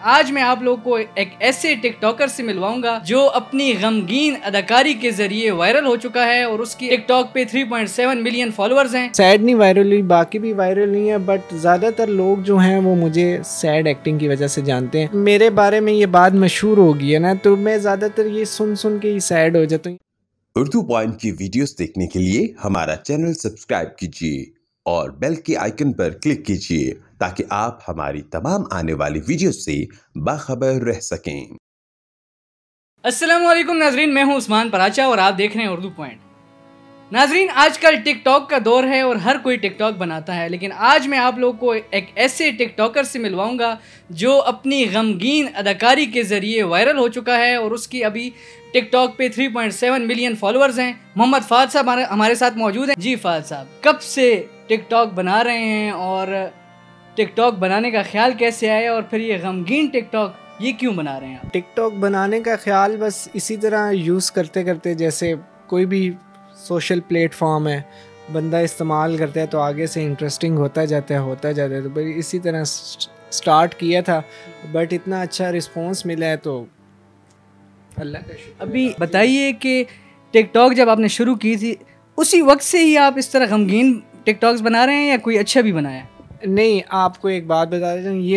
आज मैं आप लोगों को एक ऐसे टिकटॉकर से मिलवाऊंगा जो अपनी गमगीन अदाकारी के जरिए वायरल हो चुका है और उसकी टिकटॉक पे 3.7 मिलियन फॉलोअर्स हैं। सैड नहीं वायरल हुई, बाकी भी वायरल नहीं है, बट ज़्यादातर लोग जो हैं वो मुझे सैड एक्टिंग की वजह से जानते हैं। मेरे बारे में ये बात मशहूर हो गई है ना, तो मैं ज़्यादातर ये सुन सुन के ही सैड हो जाता हूँ। उर्दू पॉइंट की वीडियोस देखने के लिए हमारा चैनल सब्सक्राइब कीजिए और बेल के आइकन पर क्लिक कीजिए ताकि आप हमारी तमाम आने वाली वीडियोस से बाखबर रह सकें। अस्सलाम वालेकुम नाजरीन, मैं हूं उस्मान पराचा और आप देख रहे हैं उर्दू पॉइंट। नाजरीन, आजकल टिकटॉक का दौर है और हर कोई टिकटॉक बनाता है, लेकिन आज मैं आप लोगों को एक ऐसे टिकटॉकर से मिलवाऊंगा जो अपनी गमगीन अदाकारी के ज़रिए वायरल हो चुका है और उसकी अभी टिकटॉक पे 3.7 मिलियन फॉलोअर्स हैं। मोहम्मद फ़ाद साहब हमारे साथ मौजूद हैं। जी फ़ाद साहब, कब से टिकटॉक बना रहे हैं और टिकटॉक बनाने का ख्याल कैसे आया और फिर ये गमगीन टिकटॉक ये क्यों बना रहे हैं आप? टिकटॉक बनाने का ख्याल बस इसी तरह यूज़ करते करते, जैसे कोई भी सोशल प्लेटफॉर्म है बंदा इस्तेमाल करता है तो आगे से इंटरेस्टिंग होता जाता है तो भाई इसी तरह स्टार्ट किया था, बट इतना अच्छा रिस्पांस मिला है तो अल्लाह का शुक्र। अभी बताइए कि टिकटॉक जब आपने शुरू की थी उसी वक्त से ही आप इस तरह गमगीन टिकटॉक्स बना रहे हैं या कोई अच्छा भी बनाया? नहीं, आपको एक बात बता देता हूँ, ये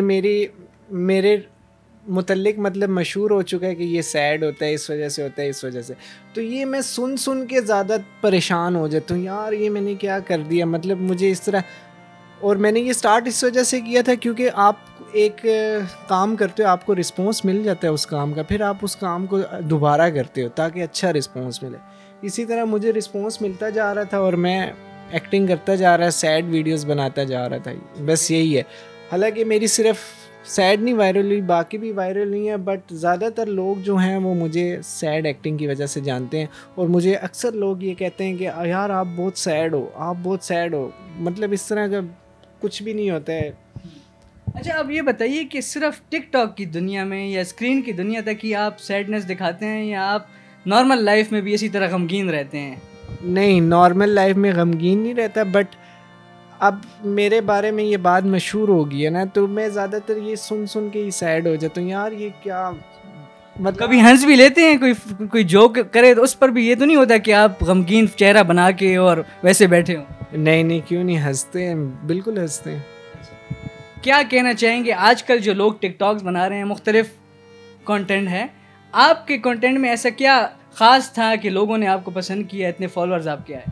मेरे मुतल्लिक मतलब मशहूर हो चुका है कि ये सैड होता है, इस वजह से होता है, इस वजह से। तो ये मैं सुन सुन के ज़्यादा परेशान हो जाता हूँ, यार ये मैंने क्या कर दिया, मतलब मुझे इस तरह। और मैंने ये स्टार्ट इस वजह से किया था क्योंकि आप एक काम करते हो, आपको रिस्पॉन्स मिल जाता है उस काम का, फिर आप उस काम को दोबारा करते हो ताकि अच्छा रिस्पॉन्स मिले। इसी तरह मुझे रिस्पॉन्स मिलता जा रहा था और मैं एक्टिंग करता जा रहा, सैड वीडियोस बनाता जा रहा था, बस यही है। हालांकि मेरी सिर्फ सैड नहीं वायरल हुई, बाकी भी वायरल नहीं है, बट ज़्यादातर लोग जो हैं वो मुझे सैड एक्टिंग की वजह से जानते हैं। और मुझे अक्सर लोग ये कहते हैं कि यार आप बहुत सैड हो, आप बहुत सैड हो, मतलब इस तरह का कुछ भी नहीं होता है। अच्छा, अब ये बताइए कि सिर्फ टिकटॉक की दुनिया में या स्क्रीन की दुनिया तक ही आप सैडनेस दिखाते हैं या आप नॉर्मल लाइफ में भी इसी तरह गमगीन रहते हैं? नहीं, नॉर्मल लाइफ में गमगीन नहीं रहता, बट अब मेरे बारे में ये बात मशहूर हो गई है ना, तो मैं ज़्यादातर ये सुन सुन के ही सैड हो जाता हूँ, यार ये क्या, मतलब कभी हंस भी लेते हैं? कोई जोक करे तो उस पर भी ये तो नहीं होता कि आप गमगीन चेहरा बना के और वैसे बैठे हो? नहीं, क्यों नहीं, हंसते हैं, बिल्कुल हंसते हैं। क्या कहना चाहेंगे, आजकल जो लोग टिकटॉक्स बना रहे हैं, मुख्तलिफ कंटेंट है, आपके कंटेंट में ऐसा क्या ख़ास था कि लोगों ने आपको पसंद किया, इतने फॉलोअर्स आपके आए?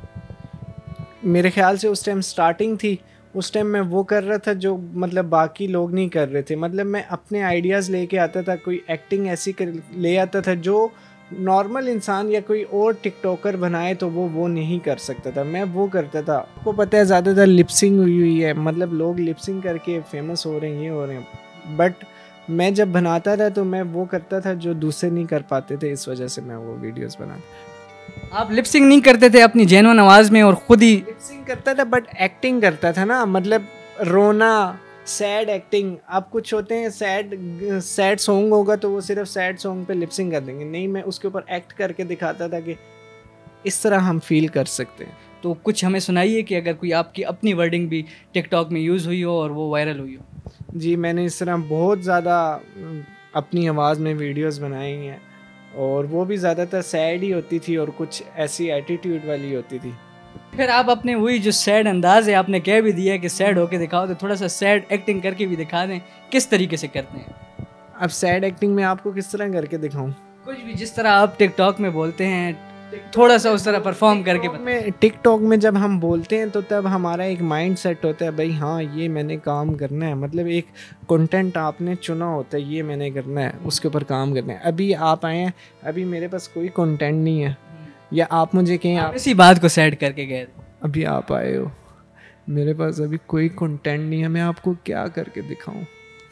मेरे ख्याल से उस टाइम स्टार्टिंग थी, उस टाइम मैं वो कर रहा था जो मतलब बाकी लोग नहीं कर रहे थे। मतलब मैं अपने आइडियाज़ लेके आता था, कोई एक्टिंग ऐसी ले आता था जो नॉर्मल इंसान या कोई और टिकटॉकर बनाए तो वो नहीं कर सकता था, मैं वो करता था। आपको पता है ज़्यादातर लिपसिंग हुई है, मतलब लोग लिपसिंग करके फेमस हो रहे हैं, ये हो रहे हैं, बट मैं जब बनाता था तो मैं वो करता था जो दूसरे नहीं कर पाते थे, इस वजह से मैं वो वीडियोस बनाता। आप लिपसिंग नहीं करते थे अपनी जेन्युइन आवाज़ में और ख़ुद ही लिपसिंग करता था, बट एक्टिंग करता था ना, मतलब रोना, सैड एक्टिंग। अब कुछ होते हैं सैड सॉन्ग होगा तो वो सिर्फ सैड सॉन्ग पे लिपसिंग कर देंगे, नहीं, मैं उसके ऊपर एक्ट करके दिखाता था कि इस तरह हम फील कर सकते हैं। तो कुछ हमें सुनाइए कि अगर कोई आपकी अपनी वर्डिंग भी टिकटॉक में यूज़ हुई हो और वो वायरल हुई हो। जी, मैंने इस तरह बहुत ज़्यादा अपनी आवाज़ में वीडियोस बनाई हैं और वो भी ज़्यादातर सैड ही होती थी और कुछ ऐसी एटीट्यूड वाली होती थी। फिर आप अपने वही जो सैड अंदाज है, आपने कह भी दिया कि सैड होके दिखाओ, तो थोड़ा सा सैड एक्टिंग करके भी दिखा दें, किस तरीके से करते हैं? अब सैड एक्टिंग में आपको किस तरह करके दिखाऊं? कुछ भी, जिस तरह आप टिकटॉक में बोलते हैं थोड़ा सा उस तरह परफॉर्म करके टिकटॉक में जब हम बोलते हैं तो तब हमारा एक माइंड सेट होता है, भाई हाँ ये मैंने काम करना है, मतलब एक कंटेंट आपने चुना होता है, ये मैंने करना है, उसके ऊपर काम करना है। अभी आप आए हैं, अभी मेरे पास कोई कंटेंट नहीं है, या आप मुझे कहें आप इसी बात को सेट करके गए, अभी आप आए हो, मेरे पास अभी कोई कंटेंट नहीं है, मैं आपको क्या करके दिखाऊं?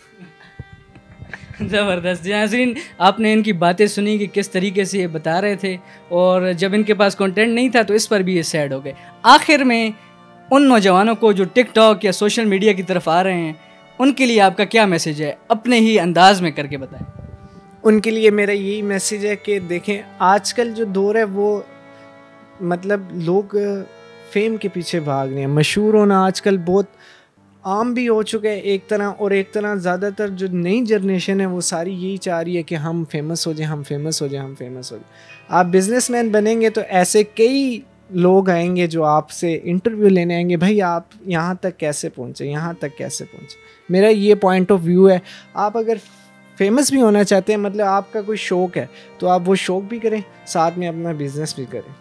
ज़बरदस्त। नाज़रीन, आपने इनकी बातें सुनी कि किस तरीके से ये बता रहे थे और जब इनके पास कंटेंट नहीं था तो इस पर भी ये सैड हो गए। आखिर में उन नौजवानों को जो टिकटॉक या सोशल मीडिया की तरफ आ रहे हैं, उनके लिए आपका क्या मैसेज है? अपने ही अंदाज में करके बताएं। उनके लिए मेरा यही मैसेज है कि देखें, आजकल जो दौर है वो मतलब लोग फेम के पीछे भाग रहे हैं, मशहूर होना आजकल बहुत आम भी हो चुका है एक तरह, और एक तरह ज़्यादातर जो नई जनरेशन है वो सारी यही चाह रही है कि हम फेमस हो जाएं, हम फेमस हो जाएं, हम फेमस हो जाएं। आप बिजनेसमैन बनेंगे तो ऐसे कई लोग आएंगे जो आपसे इंटरव्यू लेने आएंगे, भाई आप यहाँ तक कैसे पहुँचे, यहाँ तक कैसे पहुँचे। मेरा ये पॉइंट ऑफ व्यू है। आप अगर फेमस भी होना चाहते हैं, मतलब आपका कोई शौक़ है, तो आप वो शौक़ भी करें, साथ में अपना बिजनेस भी करें।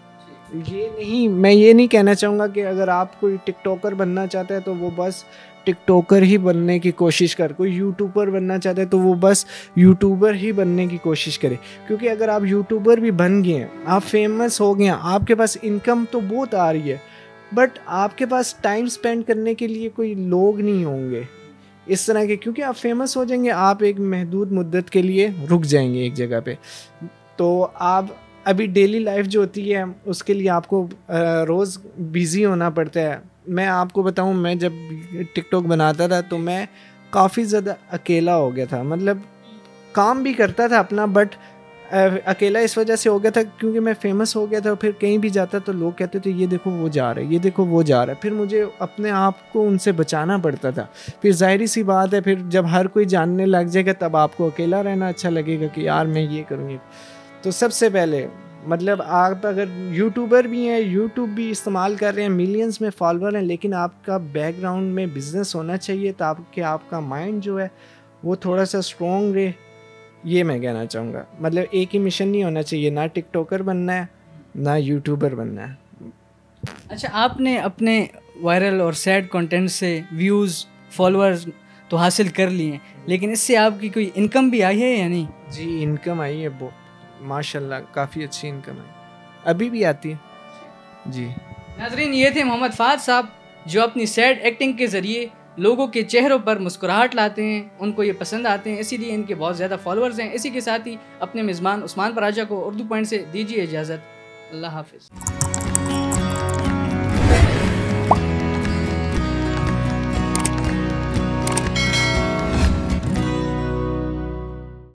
मैं ये नहीं कहना चाहूँगा कि अगर आप कोई टिकटॉकर बनना चाहता है तो वो बस टिकटॉकर ही बनने की कोशिश कर, कोई यूट्यूबर बनना चाहता है तो वो बस यूट्यूबर ही बनने की कोशिश करे। क्योंकि अगर आप यूट्यूबर भी बन गए हैं, आप फेमस हो गए हैं, आपके पास इनकम तो बहुत आ रही है, बट आपके पास टाइम स्पेंड करने के लिए कोई लोग नहीं होंगे इस तरह के, क्योंकि आप फेमस हो जाएंगे, आप एक महदूद मुद्दत के लिए रुक जाएंगे एक जगह पे। तो आप अभी डेली लाइफ जो होती है उसके लिए आपको रोज़ बिज़ी होना पड़ता है। मैं आपको बताऊं, मैं जब टिकटॉक बनाता था तो मैं काफ़ी ज़्यादा अकेला हो गया था। मतलब काम भी करता था अपना, बट अकेला इस वजह से हो गया था क्योंकि मैं फेमस हो गया था। फिर कहीं भी जाता तो लोग कहते थे ये देखो वो जा रहा है, ये देखो वो जा रहा है। फिर मुझे अपने आप को उनसे बचाना पड़ता था। फिर जाहिर सी बात है, फिर जब हर कोई जानने लग जाएगा तब आपको अकेला रहना अच्छा लगेगा कि यार मैं ये करूँगी। तो सबसे पहले मतलब आप अगर यूट्यूबर भी हैं, यूट्यूब भी इस्तेमाल कर रहे हैं, मिलियंस में फॉलोअर हैं, लेकिन आपका बैकग्राउंड में बिजनेस होना चाहिए ताकि आपका माइंड जो है वो थोड़ा सा स्ट्रॉन्ग रहे। ये मैं कहना चाहूँगा। मतलब एक ही मिशन नहीं होना चाहिए, ना टिकटॉकर बनना है ना यूट्यूबर बनना है। अच्छा, आपने अपने वायरल और सैड कंटेंट से व्यूज़, फॉलोअर्स तो हासिल कर लिए हैं, लेकिन इससे आपकी कोई इनकम भी आई है या नहीं? जी, इनकम आई है, वो माशाल्लाह काफ़ी अच्छी इनकम आई, अभी भी आती है जी। नाज़रीन, ये थे मोहम्मद फ़ाद साहब, जो अपनी सैड एक्टिंग के ज़रिए लोगों के चेहरों पर मुस्कुराहट लाते हैं, उनको ये पसंद आते हैं, इसीलिए इनके बहुत ज़्यादा फॉलोअर्स हैं। इसी के साथ ही अपने मेज़बान उस्मान पराचा को उर्दू पॉइंट से दीजिए इजाज़त। अल्लाह हाफ़िज़।